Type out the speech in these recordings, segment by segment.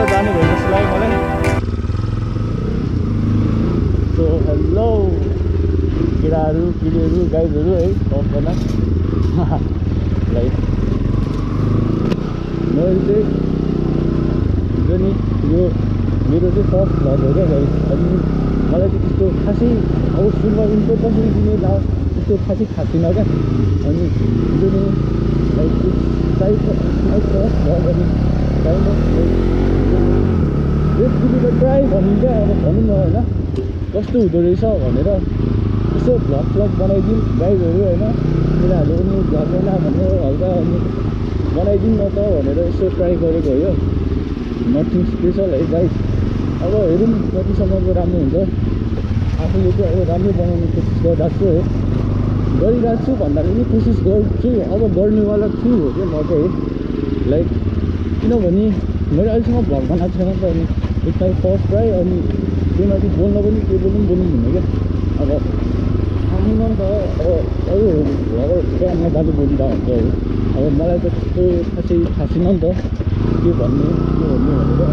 तल जाने भयो जस्तो लाग्यो मलाई सो हेलो केटाहरू किडीहरू गाइजहरू है सबजना लाइक मैले चाहिँ हिजो नि यो मेरो चाहिँ फर्स्ट भ्लग हो क्या गाइज अनि मलाई चाहिँ त्यस्तो खासै अब सुरुमा इन्फो कसरी दिने त्यस्तो खासै थाहा छैन क्या अनि हिजो नि लाइक टाइप फर्स्ट भ्लग अनि टाइम ट्राई भनौँ क्या अब भनौँ न होइन कस्तो हुँदो रहेछ भनेर यसो भ्लग बनाइदिउँ गाइजहरू होइन तिनीहरूले पनि भ्लग बना भनेर हल्का अनि बनाइदिउँ न त भनेर यसो ट्राई गरेको हो यो नथिङ स्पेसल है गाइज अब हेरौँ कतिसम्मको राम्रो हुन्छ आफूले चाहिँ अब राम्रो बनाउने कोसिस गरिरहेको छु है गरिरहेको छु भन्दा पनि कोसिस गर्छु अब गर्नेवाला छु हो क्या म चाहिँ लाइक किनभने मैले अहिलेसम्म भ्लग बनाएको छैन त अनि एकताल फर्स्ट ट्राई अनि त्योमाथि बोल्न पनि के बोल्नु हुने क्या अब आउनु न त अब अरू भ्लगर क्या नेपाली बोल्दा हुन्छ है अब मलाई त त्यस्तो खासै थाहा छैन नि त के भन्ने भनेर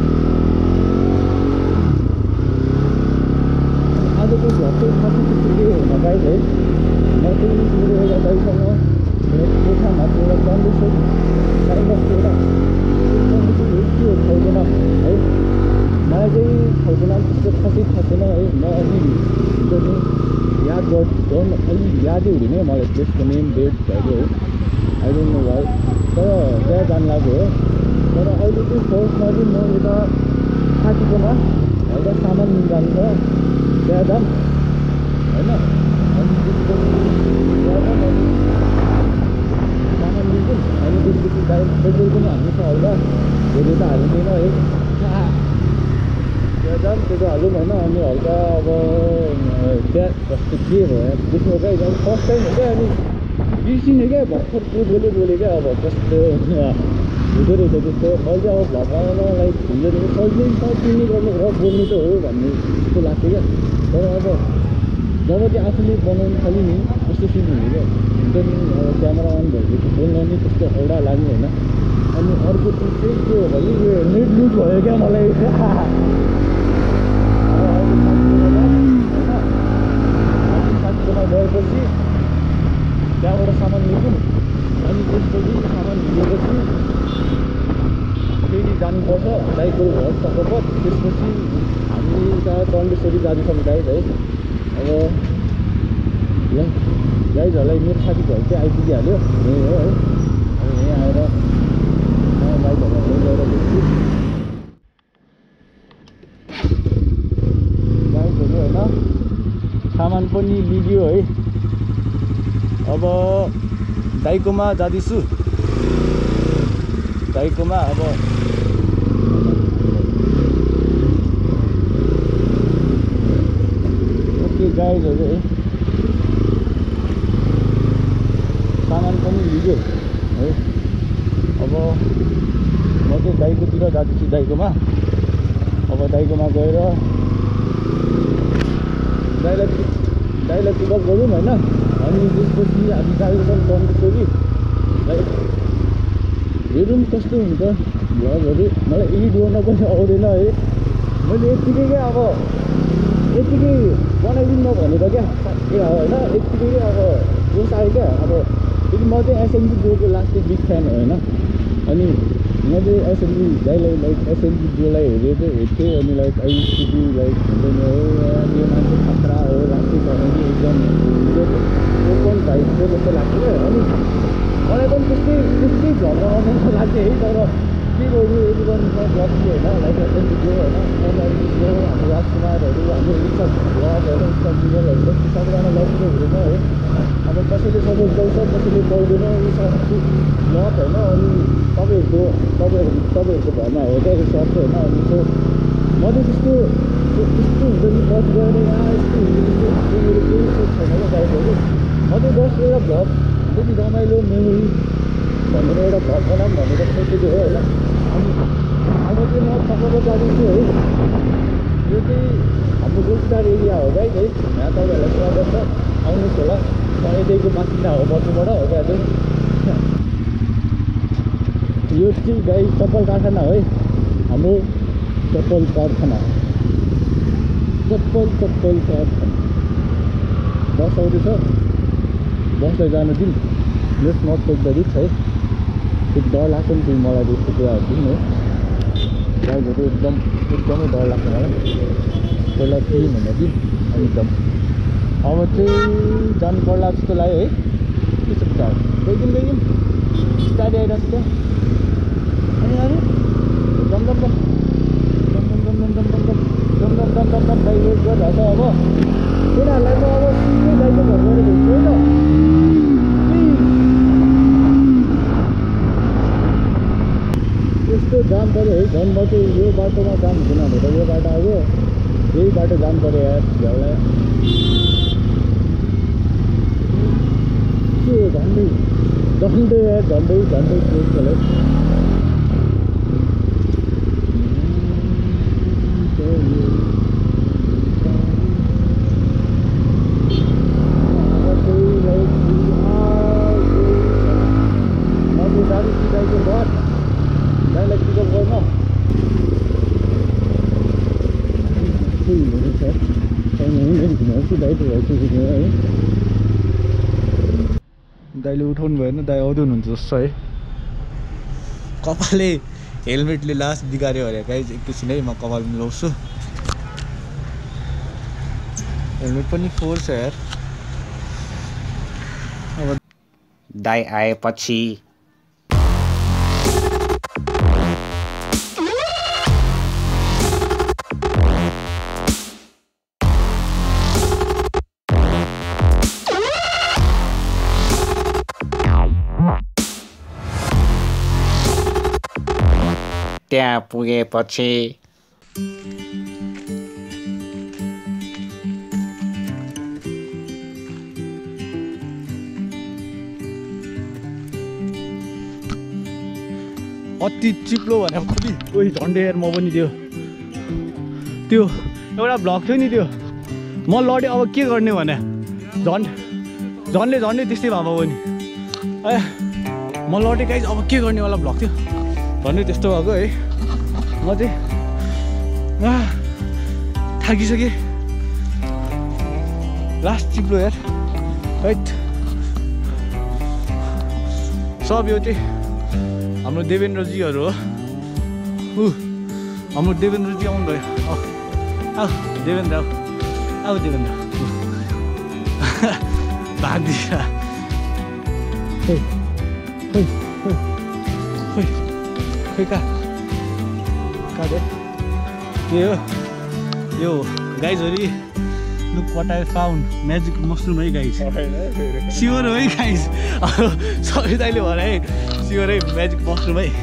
आजको भ्लग चाहिँ खासै त्यस्तो के हुन गाइज है म चाहिँ मेरो एउटा दाइसँग कोठामा एउटा कन्डिसन काइन्ड अफ एउटा के हो खाइदिन है मलाई चाहिँ खाइदिन त्यस्तो खासै थाहा छैन है म अलि हिजो नि याद गर्नु अलि यादै हुँदैन मलाई प्लेसको नेम डेट भयो है आई डोन्ट नो वाइ तर त्यहाँ जानु लाग्यो हो तर अहिले चाहिँ फर्स्टमा चाहिँ म यता साथीकोमा हल्का सामान जानु छ त्यहाँ जाम होइन अनि त्यसको त्यहाँ जाम अनि सामान लिन्छौँ अनि त्यसपछि डाइरेक्ट पेट्रोल पनि हाल्नु छ हल्का धेरै त हालिँदैन है त्यहाँ जाम त्यो हालौँ होइन अनि हल्का अब त्यहाँ कस्तो के भयो बुझ्नु क्या अब फर्स्ट टाइम हो क्या अनि बिर्सिने क्या भर्खर के बोले क्या अब कस्तो हुँदो रहेछ त्यस्तो अहिले अब भ्लग बनाउन लाइक हुँदो रहेछ सजिलै गर्नु र बोल्नु त हो भन्ने जस्तो लाग्थ्यो क्या तर अब जब चाहिँ आफूले बनाउनु थाल्यो नि त्यस्तो फिल हुने क्या हुन्छ नि अब क्यामेरा अन भएपछि बोल्न नि त्यस्तो औडा लाग्यो होइन अनि अर्को चिज चाहिँ के हो भने यो नेट लुज भयो क्या मलाई साथीकोमा गएपछि त्यहाँबाट सामान लिन्छौँ अनि त्यसपछि सामान लिएपछि फेरि जानुपर्छ दाइको घर तकपत त्यसपछि हामी उता डन्डेश्वरी जाँदैछौँ गाइज है अब ल गाइजहरूलाई मेरो साथीहरू चाहिँ आइपुगिहाल्यो यही हो है अब यहीँ आएर बाइकहरूलाई गएर भेट्छु गाइजहरू होइन सामान पनि लियो है अब दाइकोमा जाँदैछु दाइकोमा अब ओके गाइजहरू है सामान पनि लियो है अब म चाहिँ दाइकोतिर जाँदैछु दाइकोमा अब दाइकोमा गएर दाइलाई पिकअप गरौँ होइन अनि त्यसपछि हामी जाँदैछौँ डन्डेश्वरी लाइक हेरौँ कस्तो हुन्छ भ्लगहरू मलाई एडिट गर्न पनि आउँदैन है मैले यत्तिकै क्या अब यत्तिकै बनाइदिउँ न भनेर क्या होइन यत्तिकै अब जोस आयो क्या अब फेरि म चाहिँ एसएमजी जोको लास्ट बिग फ्यान हो होइन अनि म चाहिँ एसएमजी दाइलाई लाइक एसएमजी जोलाई हेर्थेँ अनि लाइक आइसिडी लाइक हुँदैन हो यो मान्छे खतरा हो राष्ट्रिय चलाउने एकदम ओपन भाइको जस्तो लाग्थ्यो क्या अनि मलाई पनि त्यस्तै झगडा आउनु लाग्थ्यो है तर के गर्नु यदि गर्नु गर्थ्यो होइन लाइक एसएमजी जो होइन एमआरजी जो हाम्रो राजकुमारहरू हाम्रो इच्छा भ्लगहरू इच्छा जिगलहरू सबैजना लगिदिनु हुँदैन है अब कसैले सपोर्ट गर्छ कसैले गर्दैन यो सब लट होइन अनि तपाईँहरूको भरमा हो क्या यो सब होइन अनि सो म चाहिँ त्यस्तो हुन्छ नि बस गएर यहाँ यस्तो हुन्छ त्यस्तो मेरो केही सोच छैन क्या गाइडहरू म चाहिँ जस्ट एउटा भ्लग त्यति रमाइलो मेमोरी भनेर एउटा भ्लग बनाऊँ भनेर सोचेको हो होइन अनि अब चाहिँ म तकब जाँदैछु है यो चाहिँ हाम्रो गोलस्टार एरिया हो गाइड है यहाँ तपाईँहरूलाई स्वागत छ आउनुहोस् होला यतैको बासिन्दा हो बटुबाट हो क्या चाहिँ यो चाहिँ गाई चप्पल कारखाना है हाम्रो चप्पल कारखाना चप्पल कारखाना बस आउँदैछ बसलाई जान दिउँ let's not take the risk है त्यो डर लाग्छ नि फेरि मलाई त्यस्तो कुराहरू है ड्राइभहरू एकदमै डर लाग्छ मलाई पहिला केही भन्दा कि अनि एकदम अब चाहिँ जानु पर्ला जस्तो लाग्यो है के छ विचार गइदिउँ स्टार्ट आइरहेको छ अनि दम दम दम गाई वेट गरिरहेको छ अब तिनीहरूलाई त अब सिधै गाईको घर गएर भेट्छु है त यस्तो जाम पऱ्यो है झन् म चाहिँ यो बाटोमा जाम हुँदैन भनेर यो बाटो आयो यही बाटो जाम पऱ्यो यार झ्याउलाई के झन्डै यार झन्डै क्लोज होला दाइले उठाउनु भएन दाइ आउँदै हुनुहुन्छ जस्तो है कपालले हेलमेटले लास्ट बिगाऱ्यो अरे गाइज एकैछिन है म कपाल मिलाउँछु हेलमेट पनि फोहोर छ यार अब दाइ आएपछि त्यहाँ पुगेपछि अति चिप्लो भने कति उही झन्डै यार म पनि त्यो एउटा भ्लग थियो नि त्यो म लडेँ अब के गर्ने भने झन्डै त्यस्तै भएको पनि ए म लडेँ गाइज अब के गर्ने वाला भ्लग थियो भन्ने त्यस्तो भएको है म चाहिँ थाकिसकेँ लास्ट चिप्लो यार है सब यो चाहिँ हाम्रो देवेन्द्रजीहरू हो हाम्रो देवेन्द्रजी आउनु भयो आऊ देवेन्द्र आऊ देवेन्द्र भाग्दिछ खोइ कहाँ यो गाइजहरू look what I found magic mushroom है गाइज स्योर है गाइज सबै दाइले भने है स्योर है म्याजिक मसरुम है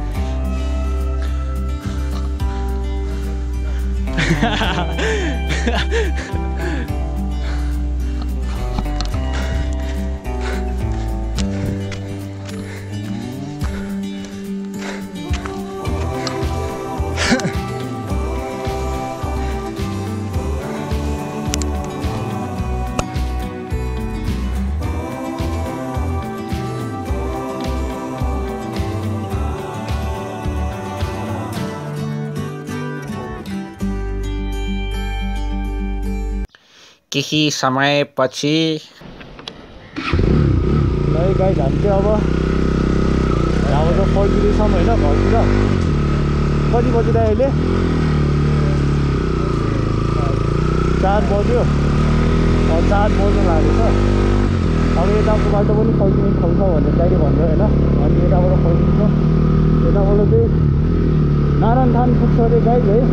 केही समयपछि है गाइज हामी चाहिँ अब यहाँबाट फर्किँदैछौँ होइन घरतिर कति बजी अहिले 4 बज्यो 4 बज्नु लागेको छ अब यताको बाटो पनि फर्किने ठाउँ छ भनेर दाइले भन्यो होइन अनि यताबाट फर्किन्छ यताबाट चाहिँ नारायण थान पुग्छ अरे गाइज है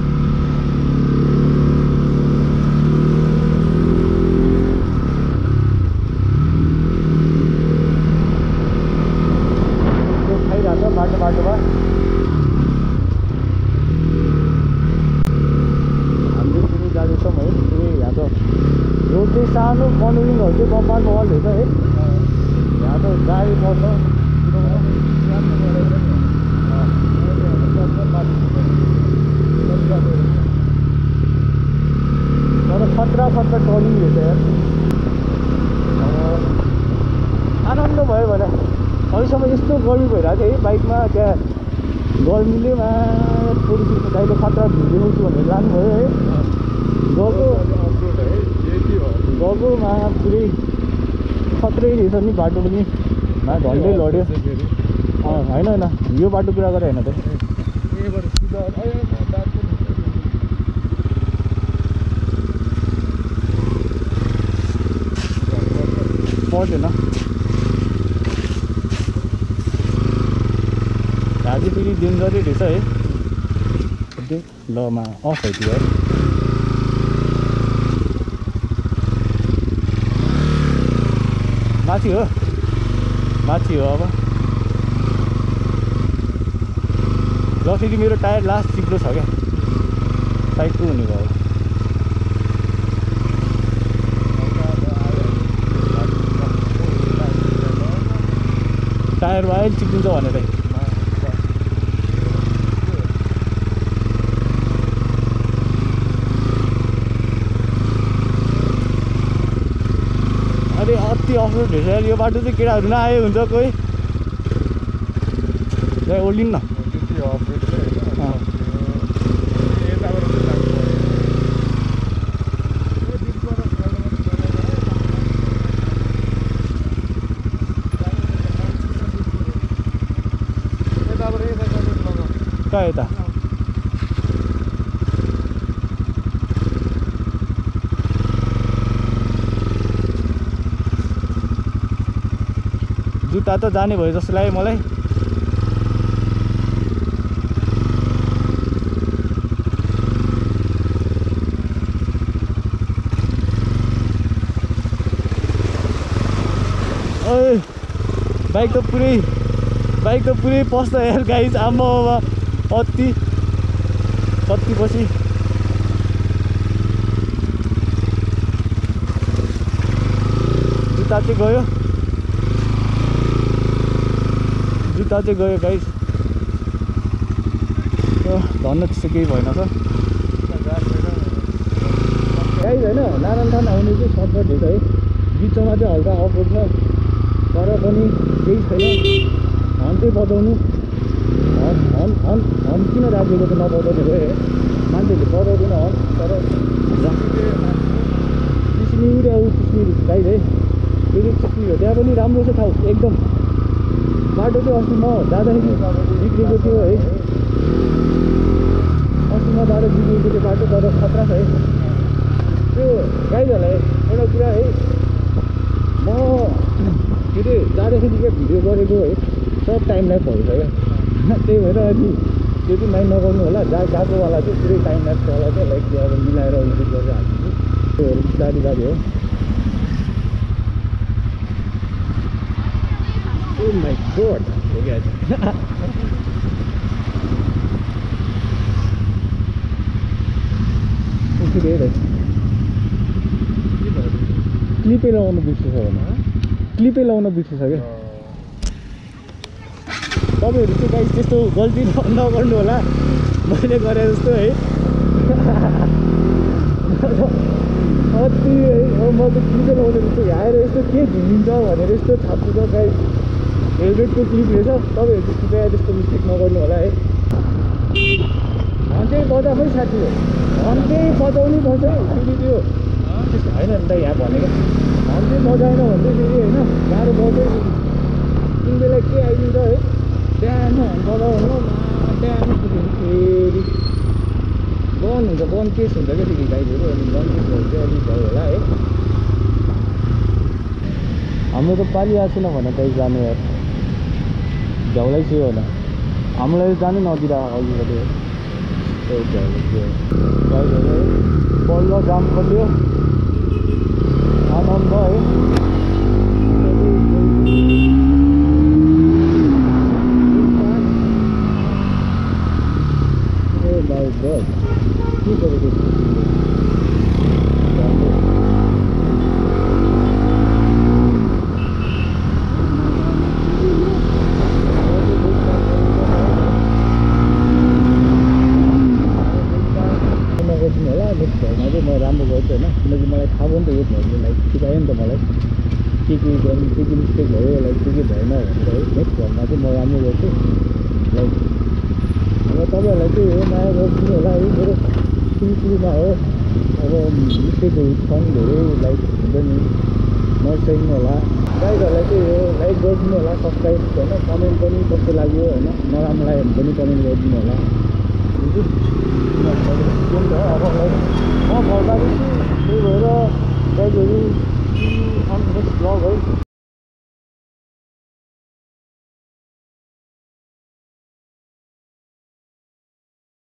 बाटोमा हामीले फेरि जाँदैछौँ है फेरि यहाँ त रोड चाहिँ सानो कर्नरिङहरू चाहिँ कम्पाउन्ड वाल रहेछ है यहाँ त गाडी पर्छ तर खतरा टर्निङ रहेछ यार आनन्द भयो भने अहिलेसम्म यस्तो गर्मी भइरहेको थियो है बाइकमा त्यहाँ गर्मीले खतरा भिडियोछु भनेर लानुभयो है गगोमा पुरै खत्रै रहेछ नि बाटो पनि झन्डै लड्यो होइन होइन यो बाटो कुरा गरे होइन त पर्दैन आज फेरि डेन्जरै रहेछ है लमा अफ भइदियो है माथि हो अब ल फेरि मेरो टायर लास्ट चिप्लो छ क्या साइडको हुने भयो टायर अहिले चिप्लिन्छ भनेर अरे अति अफरोड रहेछ यो बाटो चाहिँ केटाहरू नआए हुन्छ कोही ओर्लिनु न कहाँ यता जुत्ता त जाने भयो जस्तो लाग्यो मलाई बाइक त पुरै पस्छ यार गाइस आम्मा अति कति पछि जुत्ता चाहिँ गयो गाइस धन्न त्यस्तो केही भएन त गाइस होइन नारायणथान आउने चाहिँ सर्टकट रहेछ है बिचमा चाहिँ हल्का अफरोड छ तर पनि केही छैन हर्न चाहिँ बजाउनु हर्न किन राखेको त नबजाउने भयो है मान्छेहरूले बजाउँदैन हर्न तर चिस्नी गाइस है फेरि चिस्नी हो त्यहाँ पनि राम्रो छ ठाउँ एकदम बाटो चाहिँ अस्ति म जाँदाखेरि बिग्रेको थियो है अस्ति म जाँदा बिग्रेको थियो बाटो तर खतरा छ है त्यो गाइजहरूलाई एउटा कुरा है म के अरे जाँदाखेरि क्या भिडियो गरेको है सब टाइम ल्याप्सहरू छ क्या त्यही भएर अनि त्यो चाहिँ माइन्ड नगर्नु होला गएकोवाला चाहिँ पुरै टाइम ल्याप्सवाला चाहिँ लाइक अब मिलाएर एडिट गरेर हाल्छु त्योहरू बिस्तारै हो Oh my god! Forget. क्लिपै लगाउनु बिर्सेछ भने क्लिपै लगाउन बिर्सेछ क्या तपाईँहरू चाहिँ गाइस त्यस्तो गल्ती नगर्नु होला मैले गरे जस्तो है अति है म त क्लिपै लगाउने जस्तो आएर यस्तो के झुमिन्छ भनेर यस्तो छाप्छु त गाइस हेलमेटको क्लिप रहेछ तपाईँहरू चाहिँ कृपया त्यस्तो मिस्टेक नगर्नु होला है हर्न चाहिँ बजाएमै साथी हो हर्न चाहिँ बजाउनै पर्छ है फेरि त्यो त्यस्तो होइन नि त यहाँ भनेको हर्न चाहिँ बजाएन भने चाहिँ फेरि होइन गाह्रो बजाइ कुन बेला के आइदिन्छ है बिहान हर्न बजाउनु बिहान फेरि बन्द हुन्छ बन्द केस हुन्छ क्या फेरि गाइडहरू अनि बन्द केसहरू चाहिँ अलिक भयो होला है हाम्रो त पालि आएको छैन भने कहीँ जानु यार झ्याउलाई चाहिँ होइन हामीलाई जानु नदिरहेको अघिबाट बल्ल जाम खोल्यो आनन्द है के गरेको म राम्रो गर्छु होइन किनकि मलाई थाहा भयो नि त यो भएर लाइक सिकायो नि त मलाई के गर्नु के मिस्टेक भयो लाइक के भएन भनेर है नेक्स्ट घरमा चाहिँ म राम्रो गर्छु लाइक अब त तपाईँहरूलाई त्यही हो, माया गरिदिनु होला है। मेरो सुरुमा हो, अब मिस्टेकहरू छन् धेरै, लाइक हुन्छ नि, नर्साइदिनु होला। गाइडहरूलाई त्यही हो, लाइक गरिदिनु होला, सब्सक्राइब होइन, कमेन्ट पनि कस्तो लाग्यो होइन, नराम्रो लाग्यो भने पनि कमेन्ट गरिदिनु होला। अब म घर जाँदैछु, त्यही भएर गाइडहरू नेक्स्ट भ्लग है।